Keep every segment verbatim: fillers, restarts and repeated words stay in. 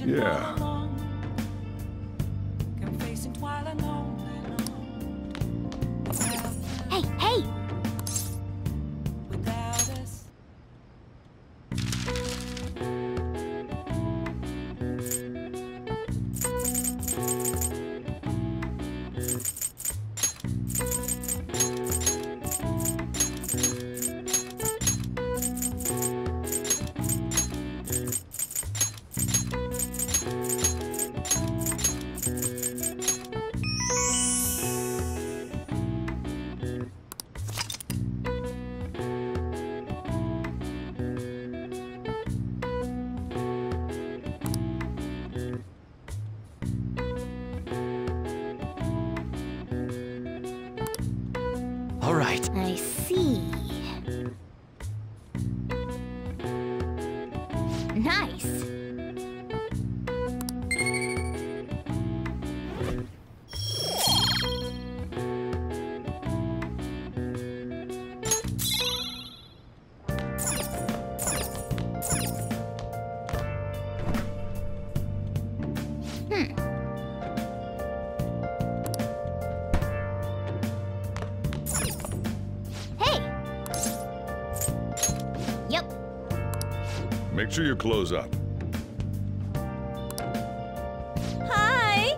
Yeah. Hey, hey! All right. I see. Nice. Hmm. Make sure you close up. Hi!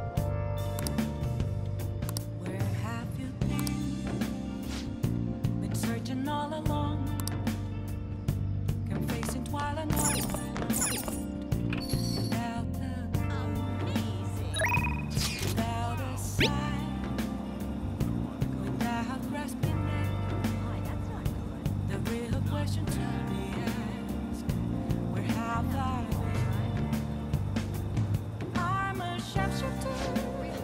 Where have you been? Been searching all along. Confessing while I know. Without a amazing. Without a sign. Without grasping it. Oh, that's not good. The real question to be asked. Where have I been? I'm a sharpshooter.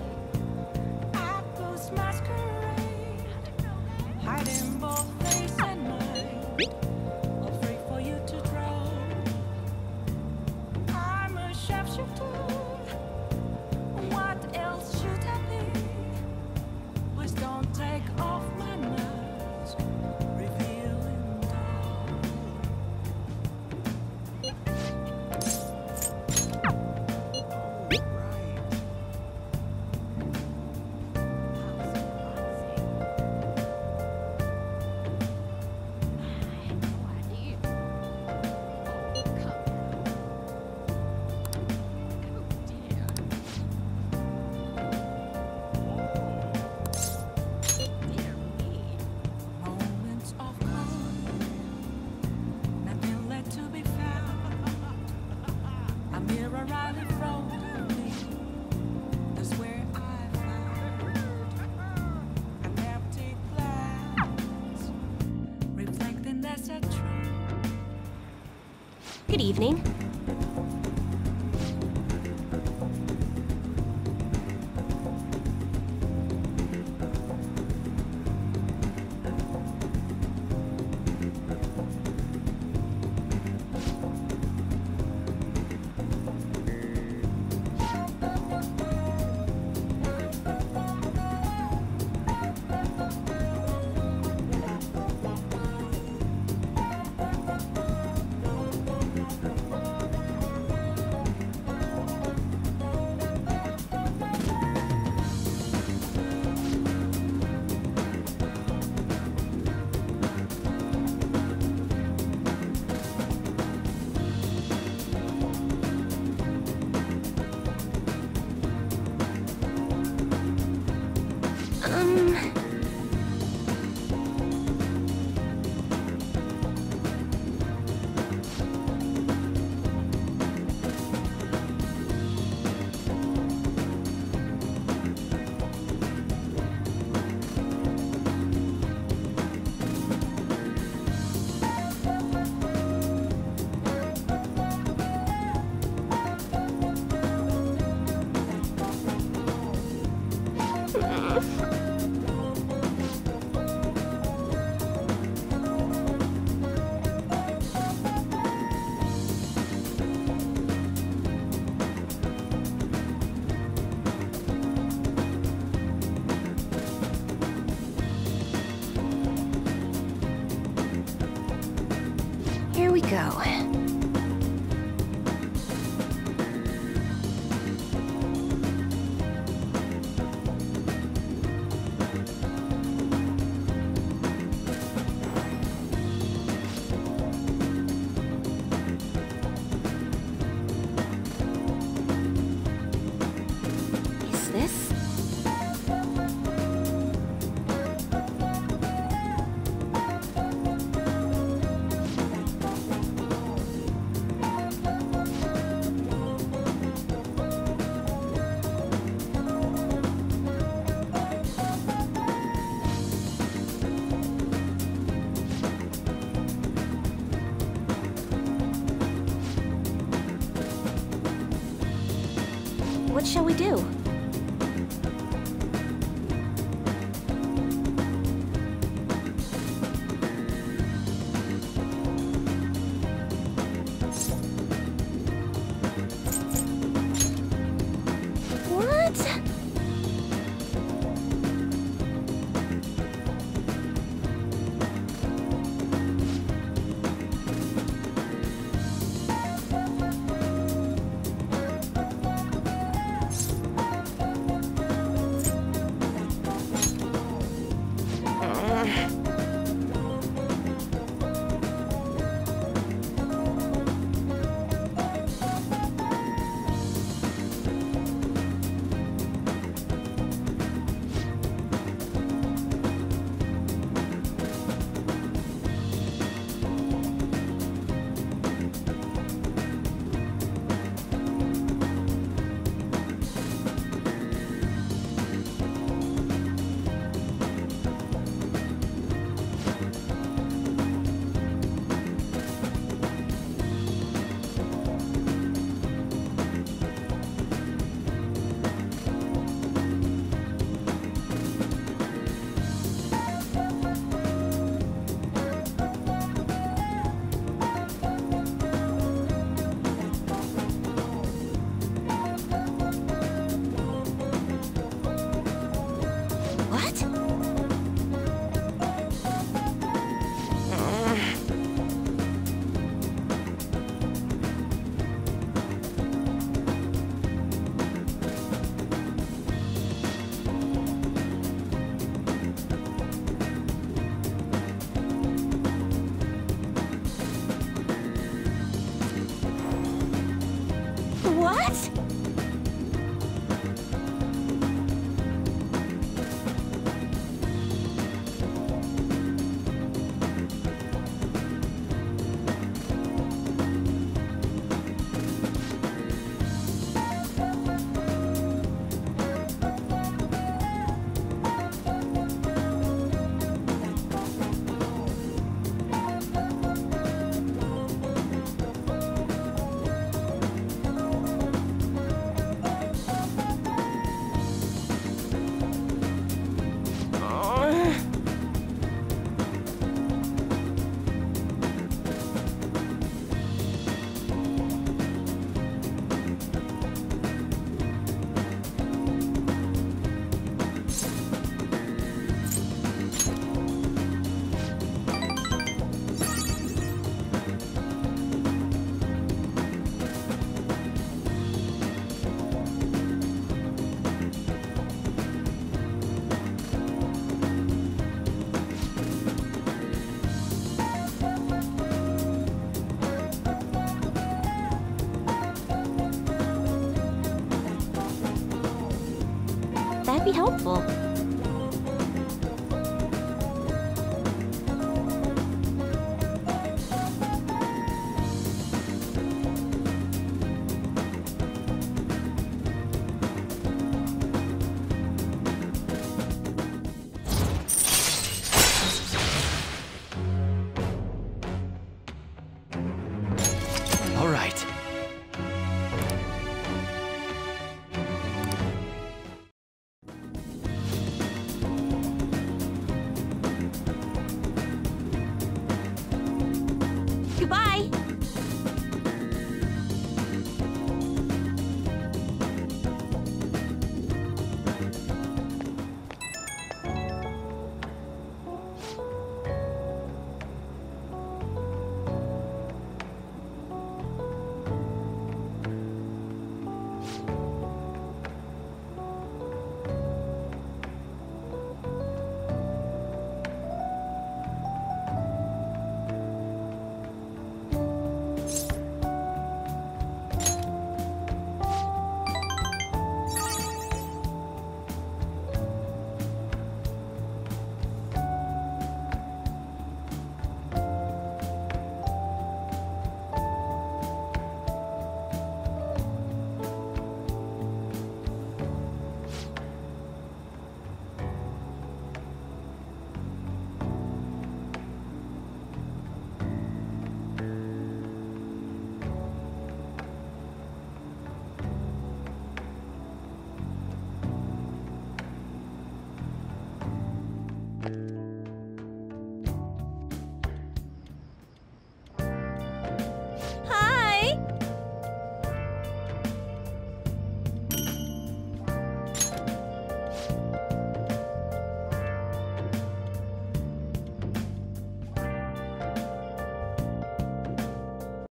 Apples masquerade. Hiding both face and mind. All free for you to draw. I'm a sharpshooter. What else should I be? Please don't take off my mask. Revealing dawn. Moments of calm, nothing left to be found. A mirror right in front of me. That's where I found an empty glass, reflecting that's a tree. Good evening. Um... Here we go. What shall we do? What? What? That'd be helpful.